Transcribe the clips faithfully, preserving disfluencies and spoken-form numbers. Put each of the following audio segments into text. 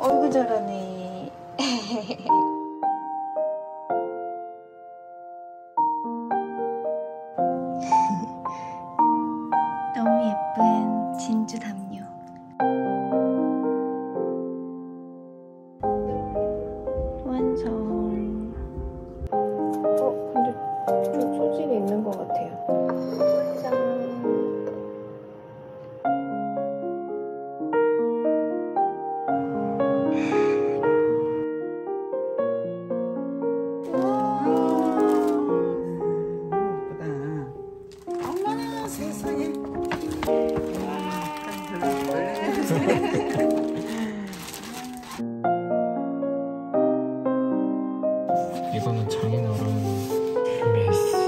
어이구 잘하네. 너무 예쁜 진주 담요. 완성. 어, 근데 좀 소질이 있는 것 같아요. 완성. 이거는 장인어른 메스.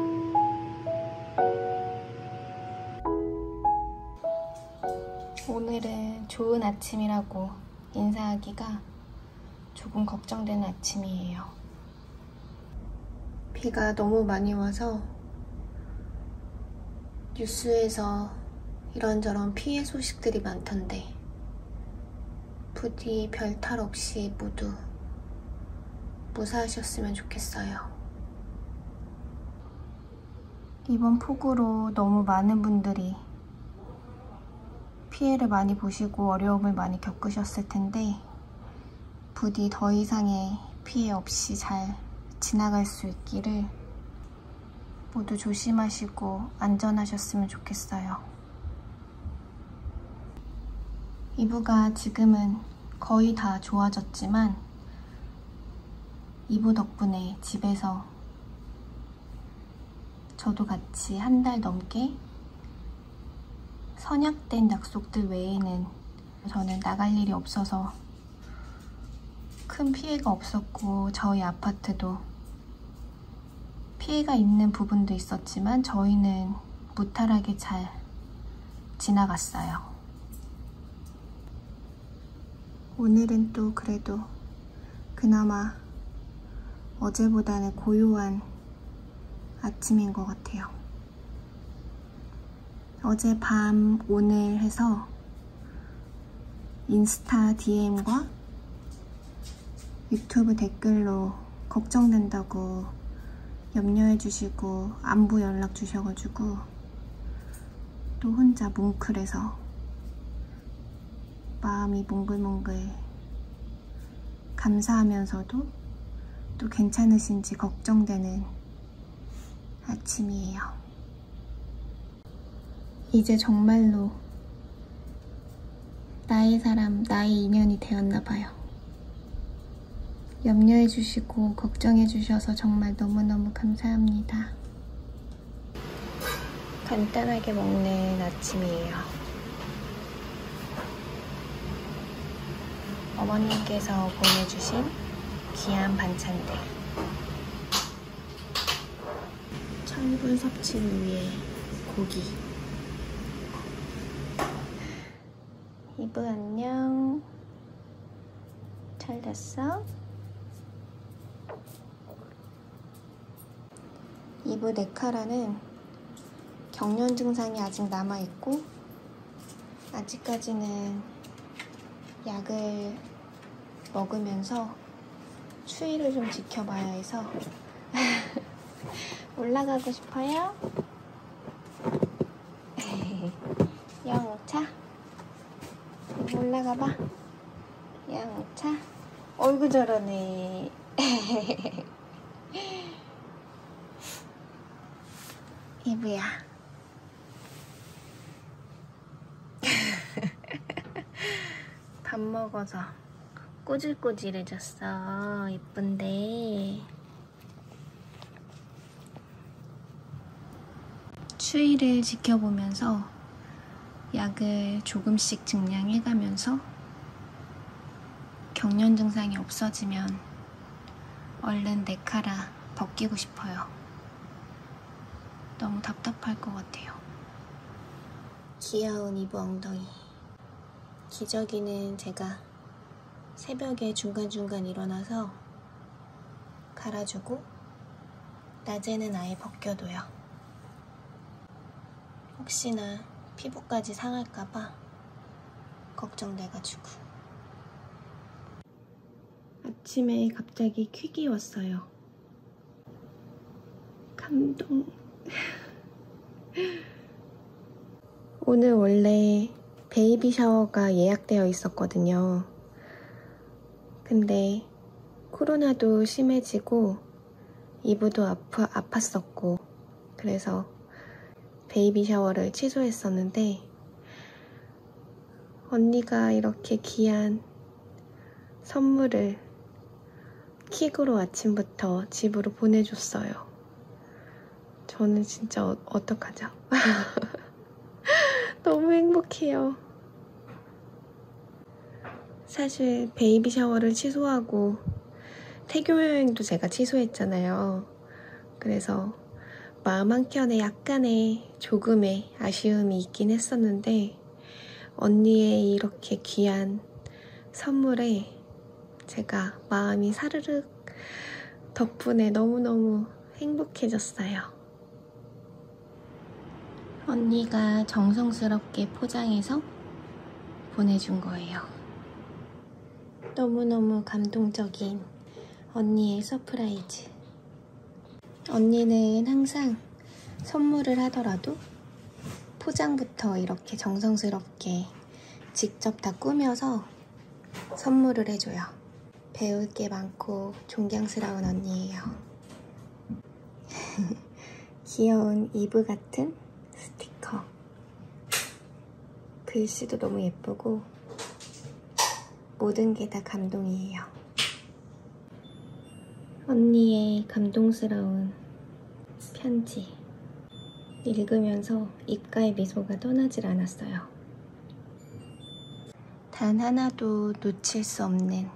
오늘은 좋은 아침이라고 인사하기가 조금 걱정되는 아침이에요. 비가 너무 많이 와서 뉴스에서 이런저런 피해 소식들이 많던데 부디 별탈 없이 모두 무사하셨으면 좋겠어요. 이번 폭우로 너무 많은 분들이 피해를 많이 보시고 어려움을 많이 겪으셨을 텐데 부디 더 이상의 피해 없이 잘 지나갈 수 있기를 모두 조심하시고 안전하셨으면 좋겠어요. 이부가 지금은 거의 다 좋아졌지만 이부 덕분에 집에서 저도 같이 한 달 넘게 선약된 약속들 외에는 저는 나갈 일이 없어서 큰 피해가 없었고 저희 아파트도 피해가 있는 부분도 있었지만 저희는 무탈하게 잘 지나갔어요. 오늘은 또 그래도 그나마 어제보다는 고요한 아침인 것 같아요. 어제 밤 오늘 해서 인스타 디엠과 유튜브 댓글로 걱정된다고 염려해주시고 안부 연락 주셔가지고 또 혼자 뭉클해서 마음이 몽글몽글 감사하면서도 또 괜찮으신지 걱정되는 아침이에요. 이제 정말로 나의 사람, 나의 인연이 되었나봐요. 염려해주시고 걱정해주셔서 정말 너무너무 감사합니다. 간단하게 먹는 아침이에요. 어머님께서 보내주신 귀한 반찬들. 철분 섭취 위에 고기. 이부 안녕. 잘 잤어? 이부 네카라는 경련 증상이 아직 남아있고 아직까지는 약을 먹으면서 추위를 좀 지켜봐야 해서 올라가고 싶어요? 영차 올라가봐. 영차 어이구 잘하네. 이부야. 밥 먹어서 꼬질꼬질해졌어. 예쁜데. 추위를 지켜보면서 약을 조금씩 증량해가면서 경련 증상이 없어지면 얼른 네카라 벗기고 싶어요. 너무 답답할 것 같아요. 귀여운 이부 엉덩이. 기저귀는 제가 새벽에 중간중간 일어나서 갈아주고 낮에는 아예 벗겨둬요. 혹시나 피부까지 상할까봐 걱정돼가지고. 아침에 갑자기 퀵이 왔어요. 감동. 오늘 원래 베이비 샤워가 예약되어 있었거든요. 근데 코로나도 심해지고 이브도 아파, 아팠었고 그래서 베이비 샤워를 취소했었는데 언니가 이렇게 귀한 선물을 킥으로 아침부터 집으로 보내줬어요. 저는 진짜 어, 어떡하죠? 너무 행복해요. 사실 베이비 샤워를 취소하고 태교 여행도 제가 취소했잖아요. 그래서 마음 한켠에 약간의 조금의 아쉬움이 있긴 했었는데 언니의 이렇게 귀한 선물에 제가 마음이 사르륵 덕분에 너무너무 행복해졌어요. 언니가 정성스럽게 포장해서 보내준 거예요. 너무너무 감동적인 언니의 서프라이즈. 언니는 항상 선물을 하더라도 포장부터 이렇게 정성스럽게 직접 다 꾸며서 선물을 해줘요. 배울 게 많고 존경스러운 언니예요. 귀여운 이브 같은 스티커. 글씨도 너무 예쁘고 모든 게 다 감동이에요. 언니의 감동스러운 편지 읽으면서 입가에 미소가 떠나질 않았어요. 단 하나도 놓칠 수 없는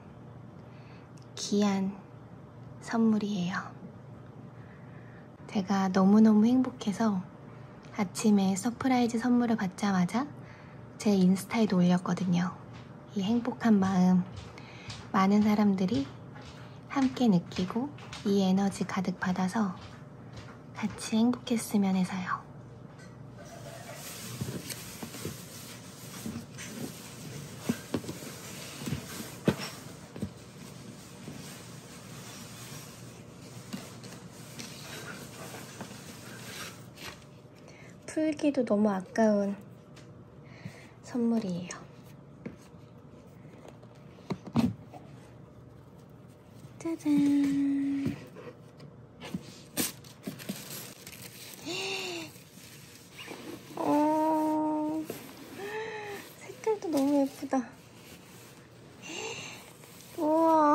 귀한 선물이에요. 제가 너무너무 행복해서 아침에 서프라이즈 선물을 받자마자 제 인스타에도 올렸거든요. 이 행복한 마음 많은 사람들이 함께 느끼고 이 에너지 가득 받아서 같이 행복했으면 해서요. 풀기도 너무 아까운 선물이에요. 짜잔. 어, 색깔도 너무 예쁘다. 우와.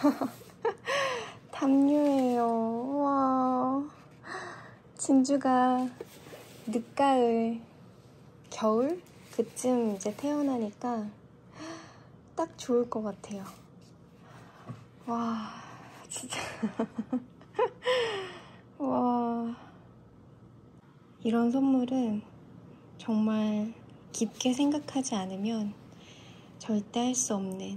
담요예요. 우와. 진주가 늦가을, 겨울? 그쯤 이제 태어나니까 딱 좋을 것 같아요. 와, 진짜. 와. 이런 선물은 정말 깊게 생각하지 않으면 절대 할 수 없는,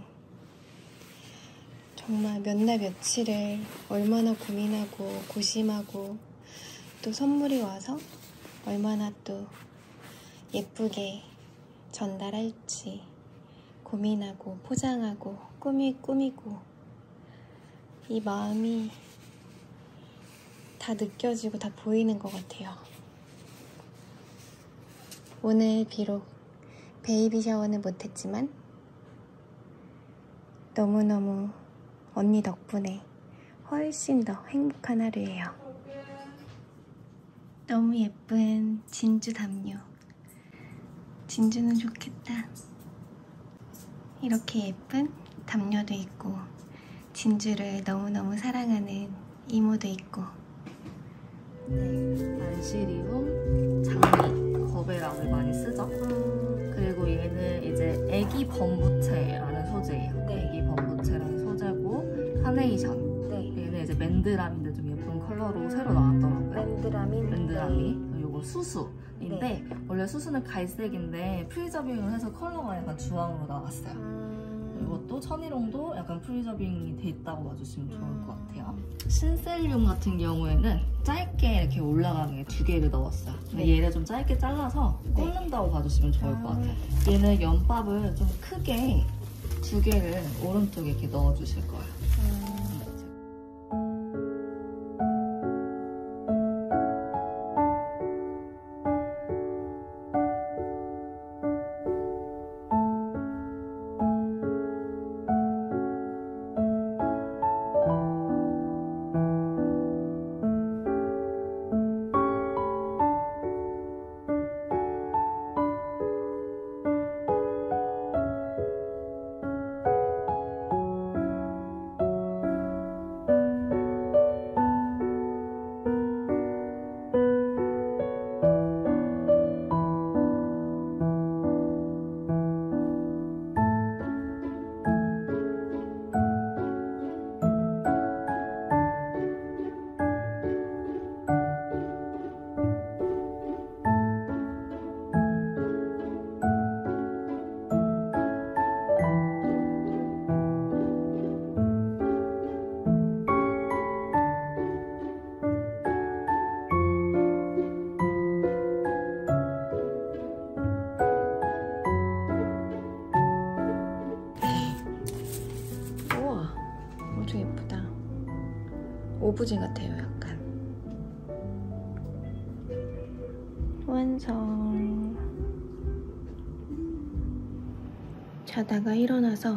정말 몇 날 며칠을 얼마나 고민하고 고심하고 또 선물이 와서 얼마나 또 예쁘게 전달할지 고민하고 포장하고 꾸미, 꾸미고 이 마음이 다 느껴지고 다 보이는 것 같아요. 오늘 비록 베이비 샤워는 못했지만 너무너무 언니 덕분에 훨씬 더 행복한 하루예요. 너무 예쁜 진주 담요. 진주는 좋겠다. 이렇게 예쁜 담요도 있고 진주를 너무너무 사랑하는 이모도 있고. 네, 난시리움 장미 거베랑을 많이 쓰죠. 음. 그리고 얘는 이제 애기 범부채라는 소재예요. 네. 애기 범부채라는 소재고 카네이션. 네. 얘는 이제 맨드라민데 좀 예쁜 컬러로 새로 나왔더라고요. 맨드라민. 맨드라민. 네. 요거 수수인데 네. 원래 수수는 갈색인데 프리저빙을 해서 컬러가 약간 주황으로 나왔어요. 음. 이것도 천일홍도 약간 프리저빙이 돼 있다고 봐주시면 좋을 음. 것 같아요. 신셀륨 같은 경우에는 짧게 이렇게 올라가는 게 두 개를 넣었어요. 근데 네. 얘를 좀 짧게 잘라서 꽂는다고 네. 봐주시면 좋을 것 같아요. 얘는 연밥을 좀 크게 두 개를 오른쪽에 이렇게 넣어주실 거예요. 음. 아주 예쁘다. 오브제 같아요, 약간. 완성. 자다가 일어나서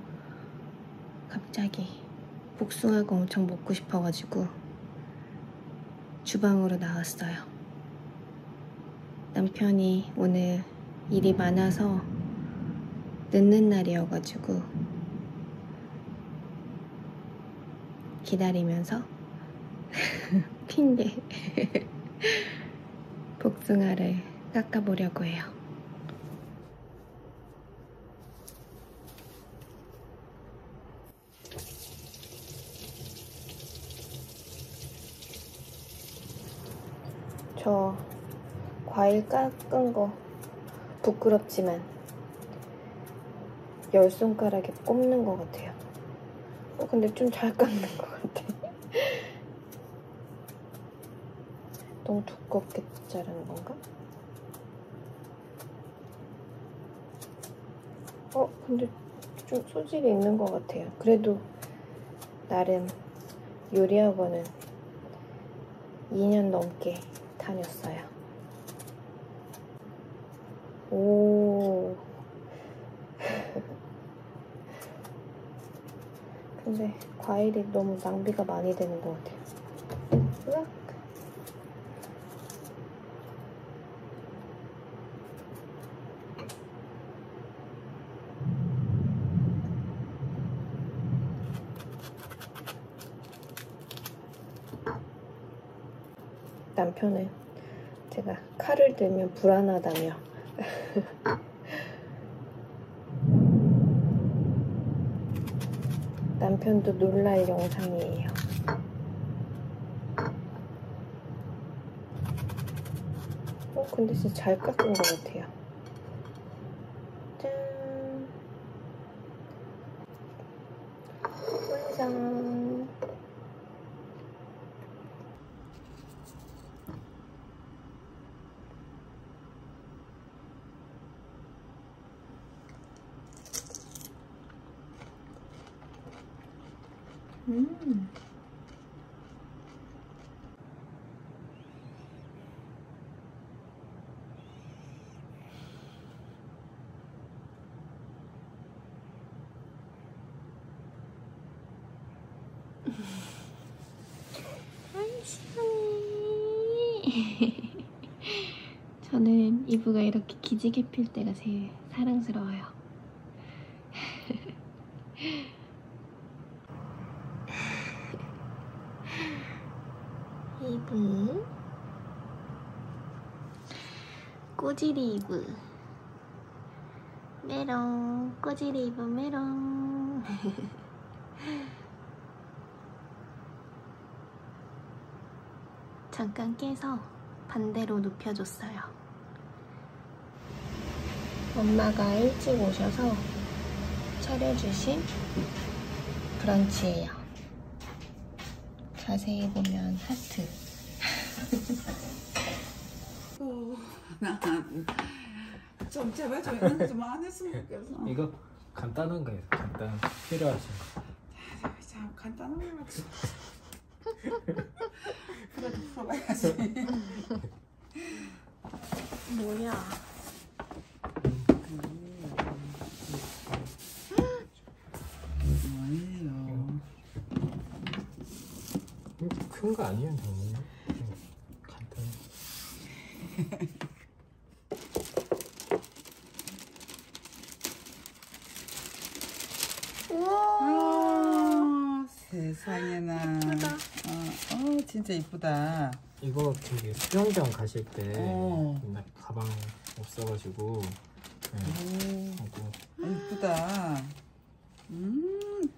갑자기 복숭아가 엄청 먹고 싶어가지고 주방으로 나왔어요. 남편이 오늘 일이 많아서 늦는 날이어가지고 기다리면서 핑계 복숭아를 깎아보려고 해요. 저 과일 깎은 거 부끄럽지만 열 손가락에 꼽는 것 같아요. 어, 근데 좀 잘 깎는 것 같아. 너무 두껍게 자르는 건가? 어, 근데 좀 소질이 있는 것 같아요. 그래도 나름 요리학원은 이 년 넘게 다녔어요. 오. 근데 과일이 너무 낭비가 많이 되는 것 같아요. 으악. 남편은 제가 칼을 들면 불안하다며 남편도 놀랄 영상이에요. 어, 근데 진짜 잘 깎은 것 같아요. 짠! 완성! 음. 저는 이브가 이렇게 기지개 필 때가 제일 사랑스러워요. 이브 꼬지리 이브 메롱 꼬지리 이브 메롱 잠깐 깨서 반대로 눕혀줬어요. 엄마가 일찍 오셔서 차려주신 브런치예요. 자세히 보면 하트. 좀 제발 좀 이런 거 좀 안 했으면 좋겠어. 이거? 간단한 거예요. 간단 필요하신 거. 참 간단한 거지. 그래도 풀어봐야지. 뭐야? 뭐예요? 큰 거 아니에요, 저는. 간단. 우와, 세상에나. 예쁘다. 어, 어, 진짜 이쁘다. 이거 저기 수영장 가실 때 어. 맨날 가방 없어가지고 네, 오, 하고 어, 이쁘다. 음,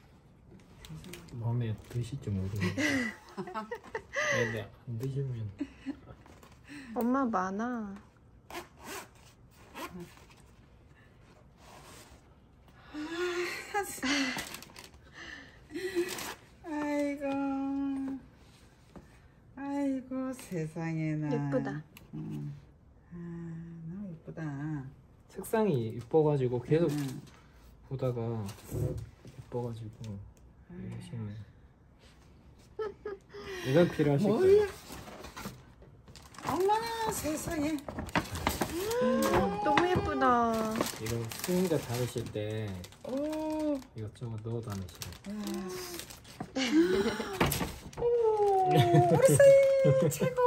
마음에 드실지 모르겠는데 네, 안 드시면 엄마 많아. 아이고, 아이고, 세상에나. 예쁘다. 음. 아, 너무 예쁘다. 색상이 이뻐가지고 계속 음. 보다가 이뻐가지고 이러시면 이건 필요하실 뭐야? 거예요. 어머나 세상에. 너무 예쁘다. 이거 수영장 다니실 때 오, 이것저것 넣어 다니시면 오, 우리 사이 최고.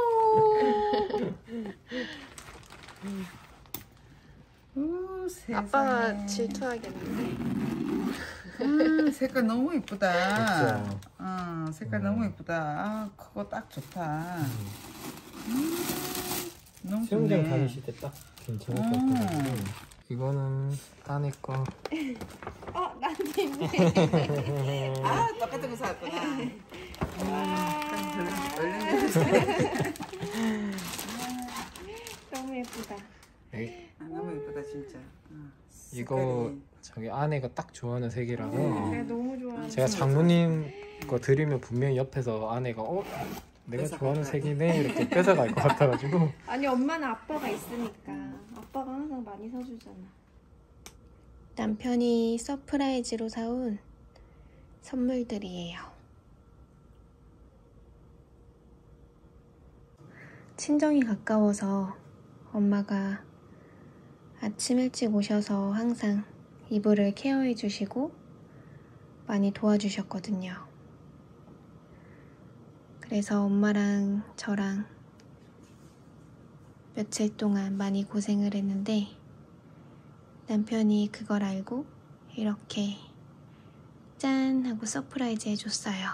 오, 세상에. 아빠가 질투하겠는데. 음, 색깔 너무 이쁘다. 그쵸? 어, 색깔 음. 너무 이쁘다. 아, 그거 딱 좋다. 음. 음, 너무 수영장 좋네. 다니실 때 딱 괜찮을 것 음. 같아요. 이거는 딴애 거. 어, 나한테 있네. 아, 똑같은 거 샀구나. 너무 예쁘다. 네. 아, 너무 예쁘다 진짜. 어, 이거 색깔이. 저기 아내가 딱 좋아하는 색이라서 내가 너무 좋아하는. 제가 장모님 거 드리면 분명히 옆에서 아내가 어? 내가 뺏어갈 좋아하는 거야. 색이네 이렇게 뺏어갈 것 같아가지고 아니 엄마는 아빠가 있으니까 아빠가 항상 많이 사주잖아. 남편이 서프라이즈로 사온 선물들이에요. 친정이 가까워서 엄마가 아침 일찍 오셔서 항상 이불을 케어해 주시고 많이 도와주셨거든요. 그래서 엄마랑 저랑 며칠 동안 많이 고생을 했는데 남편이 그걸 알고 이렇게 짠 하고 서프라이즈 해줬어요.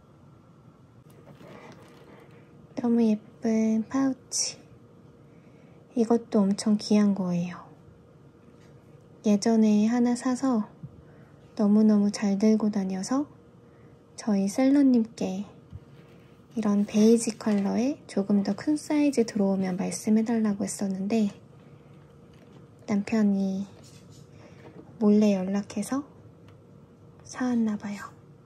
너무 예쁜 파우치. 이것도 엄청 귀한 거예요. 예전에 하나 사서 너무너무 잘 들고 다녀서 저희 셀러님께 이런 베이지 컬러에 조금 더 큰 사이즈 들어오면 말씀해달라고 했었는데 남편이 몰래 연락해서 사왔나봐요.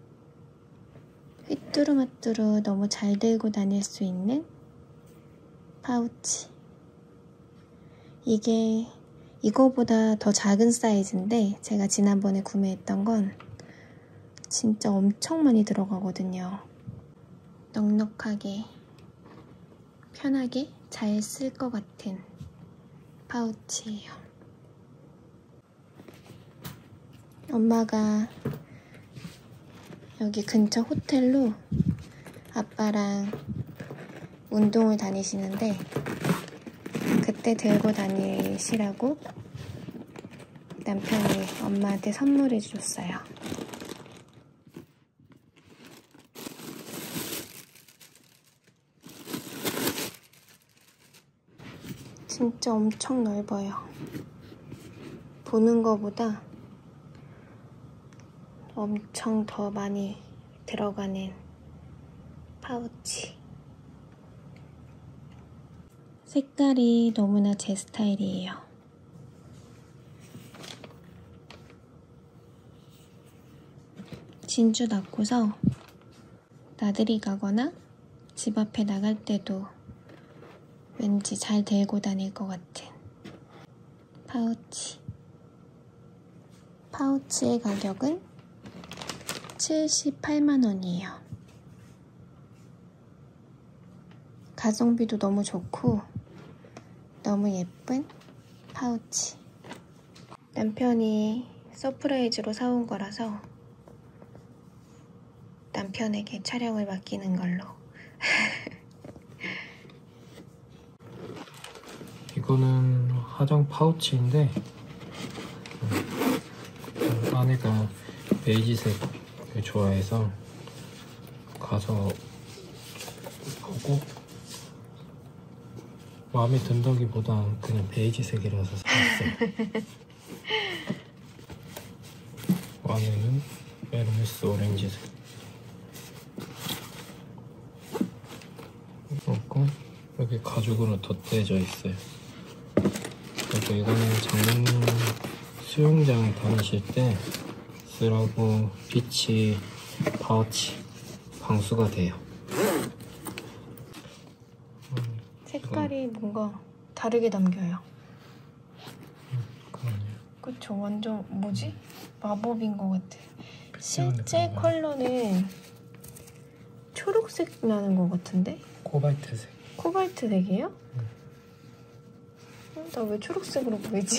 휘뚜루마뚜루 너무 잘 들고 다닐 수 있는 파우치. 이게 이거보다 더 작은 사이즈인데 제가 지난번에 구매했던 건 진짜 엄청 많이 들어가거든요. 넉넉하게 편하게 잘 쓸 것 같은 파우치예요. 엄마가 여기 근처 호텔로 아빠랑 운동을 다니시는데 그때 들고 다니시라고 남편이 엄마한테 선물해 줬어요. 진짜 엄청 넓어요. 보는 거보다 엄청 더 많이 들어가는 파우치. 색깔이 너무나 제 스타일이에요. 진주 낳고서 나들이 가거나 집 앞에 나갈 때도 왠지 잘 들고 다닐 것 같은 파우치. 파우치의 가격은 칠십팔만 원이에요. 가성비도 너무 좋고 너무 예쁜 파우치. 남편이 서프라이즈로 사온 거라서 남편에게 촬영을 맡기는 걸로. 이거는 화장 파우치인데 음, 아내가 베이지색을 좋아해서 가서 보고 마음에 든다기보다 그냥 베이지색이라서 샀어요. 안에는 에르메스 오렌지색 그리고 여기 가죽으로 덧대져 있어요. 그리고 이거는 장모님 수영장 다니실 때 쓰라고 비치 파우치 방수가 돼요. 음, 색깔이 이건... 뭔가 다르게 담겨요. 음, 그러네요. 그쵸, 완전 뭐지? 마법인 것 같아. 실제 그런가요? 컬러는 초록색 나는 것 같은데? 코발트색. 코발트색이에요? 응. 어, 나 왜 초록색으로 보이지?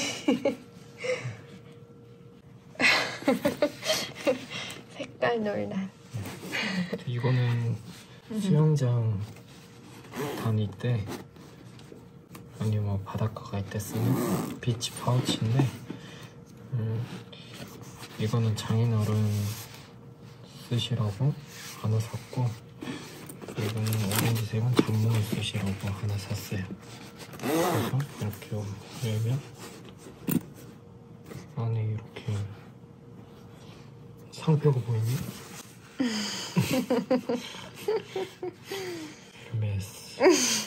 색깔 논란. 이거는 수영장 다닐 때 아니면 뭐 바닷가 갈 때 쓰는 비치 파우치인데 음, 이거는 장인어른 쓰시라고 하나 샀고 이거는 오렌지색은 장모님 쓰시라고 하나 샀어요. 그래서 이렇게 열면 안에 이렇게 상표가 보이네. 에르메스.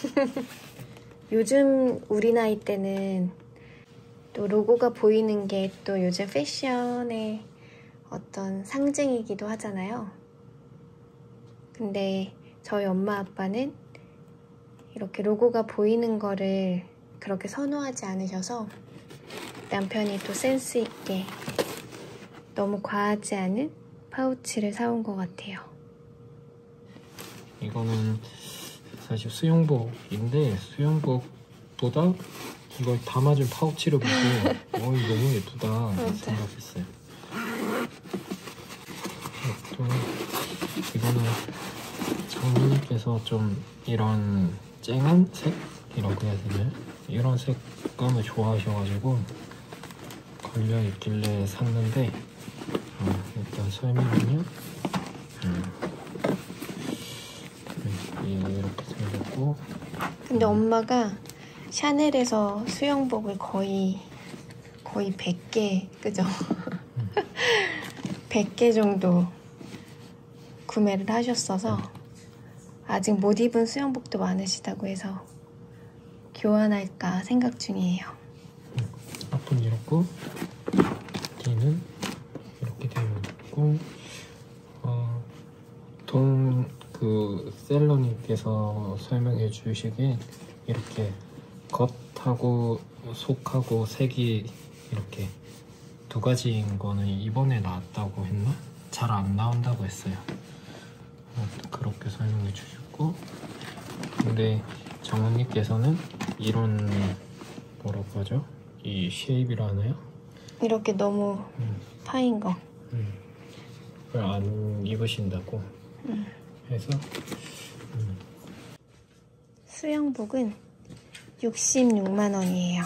요즘 우리 나이 때는 또 로고가 보이는 게 또 요즘 패션의 어떤 상징이기도 하잖아요. 근데 저희 엄마 아빠는 이렇게 로고가 보이는 거를 그렇게 선호하지 않으셔서 남편이 또 센스 있게 너무 과하지 않은 파우치를 사온 것 같아요. 이거는 사실 수영복인데 수영복보다 이걸 담아준 파우치를 보고 어, 이거 너무 예쁘다 이렇게 생각했어요. 또 이거는 장모님께서 좀 이런 쨍한 색이라고 해야 되나요? 이런 색감을 좋아하셔가지고 걸려있길래 샀는데 어, 일단 설명하면 음, 이렇게 생겼고 근데 엄마가 샤넬에서 수영복을 거의 거의 백 개, 그죠? 음. 백 개 정도 구매를 하셨어서 아직 못 입은 수영복도 많으시다고 해서 교환할까 생각 중이에요. 앞은 이렇고 뒤는 이렇게 되어 있고 어, 보통 그 셀러님께서 설명해 주시기에 이렇게 겉하고 속하고 색이 이렇게 두 가지인 거는 이번에 나왔다고 했나? 잘 안 나온다고 했어요. 어, 그렇게 설명해 주셨고 근데 장모님께서는 이런 뭐라고 하죠? 이 쉐입이라 하나요? 이렇게 너무 음. 파인 거. 음. 그걸 안 입으신다고 음. 해서 음. 수영복은 육십육만 원이에요.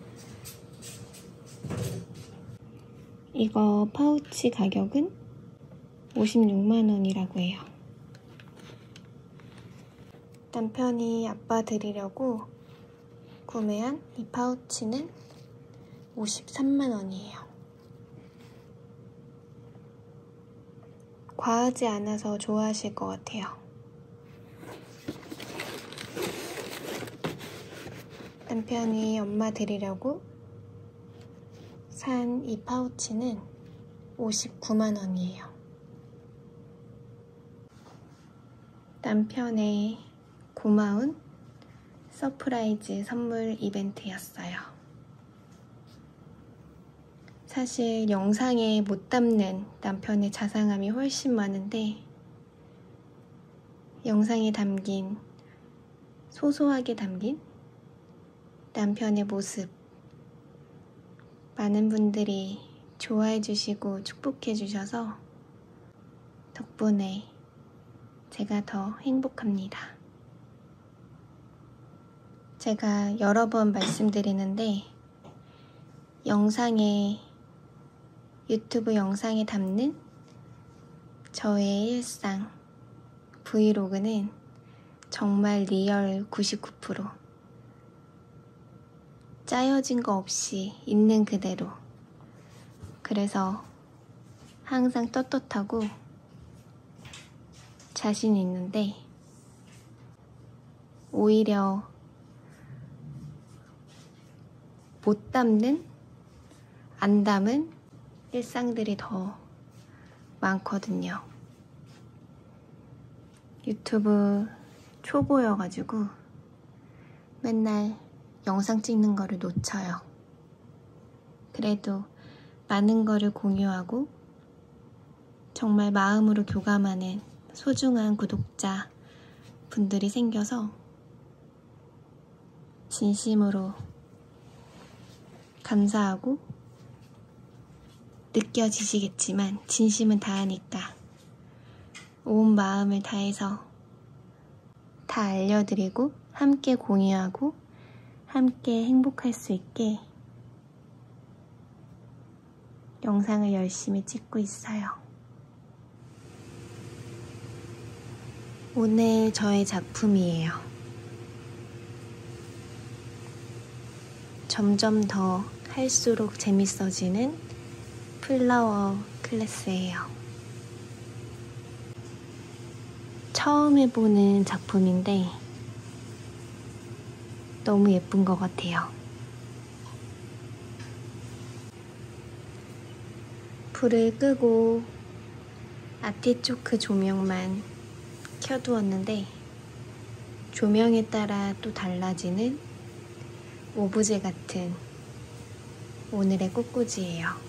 이거 파우치 가격은 오십육만 원이라고 해요. 남편이 아빠 드리려고 구매한 이 파우치는 오십삼만 원이에요. 과하지 않아서 좋아하실 것 같아요. 남편이 엄마 드리려고 산 이 파우치는 오십구만 원이에요. 남편의 고마운 서프라이즈 선물 이벤트였어요. 사실 영상에 못 담는 남편의 자상함이 훨씬 많은데 영상에 담긴 소소하게 담긴 남편의 모습 많은 분들이 좋아해 주시고 축복해 주셔서 덕분에 제가 더 행복합니다. 제가 여러 번 말씀드리는데 영상에 유튜브 영상에 담는 저의 일상 브이로그는 정말 리얼 구십구 퍼센트 짜여진 거 없이 있는 그대로 그래서 항상 떳떳하고 자신 있는데 오히려 못 담는 안 담은 일상들이 더 많거든요. 유튜브 초보여가지고 맨날 영상 찍는 거를 놓쳐요. 그래도 많은 거를 공유하고 정말 마음으로 교감하는 소중한 구독자 분들이 생겨서 진심으로 감사하고 느껴지시겠지만 진심은 다하니까 온 마음을 다해서 다 알려드리고 함께 공유하고 함께 행복할 수 있게 영상을 열심히 찍고 있어요. 오늘 저의 작품이에요. 점점 더 할수록 재밌어지는 플라워 클래스예요. 처음 해보는 작품인데 너무 예쁜 것 같아요. 불을 끄고 아티초크 조명만 켜두었는데 조명에 따라 또 달라지는 오브제 같은 오늘의 꽃꽂이예요.